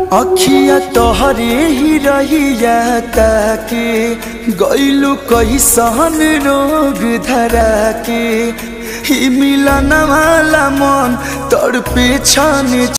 अखिया तोहरे ही रहिया ताके गइलु कैसन रोग धरा के ही मिलन वाला मन तड़पे छाने